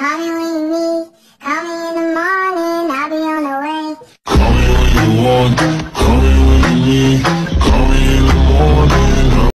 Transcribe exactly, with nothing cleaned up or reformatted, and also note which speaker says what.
Speaker 1: Call me when you need, call me in the morning, I'll be on the way.
Speaker 2: Call me when you want.